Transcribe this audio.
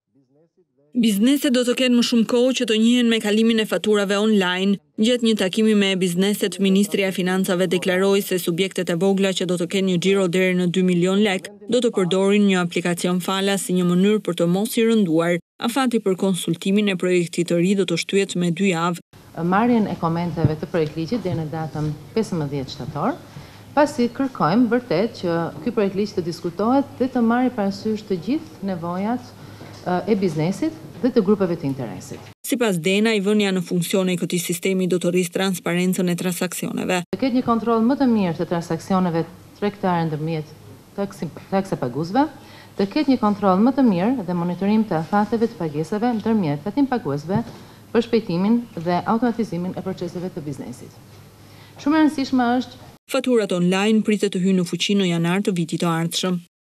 Bizneset do të kenë më shumë kohë që të njihen me kalimin e faturave online. Gjatë një takimi me bizneset, Ministria e Financave deklaroi se subjektet e vogla që do të kenë një xhiro deri në 2 milion lek do të përdorin një aplikacion falas si një mënyrë për të mos i rënduar. Afati për konsultimin e projektit të ri do të shtyhet me 2 javë. Marrjen e komenteve të projektligjit deri në datën 15 shtator, pasi kërkojmë vërtet që ky projektligj të diskutohet dhe të marrë parasysh të gjithë nevojat e biznesit dhe të grupeve të interesit. Sipas Denaj, vënia në funksion e këtij sistemi do të rrisë transparencën e transaksioneve. Të ketë një kontroll më të mirë të transaksioneve tregtare ndërmjet taksapaguesve, të ketë një kontroll më të mirë dhe monitorim të afateve të pagesave ndërmjet fatimpaguesve për shpejtimin dhe automatizimin e proceseve të biznesit. Shumë e rëndësishme është faturat online pritet të hyjnë në fuqi në janar të vitit të ardhshëm.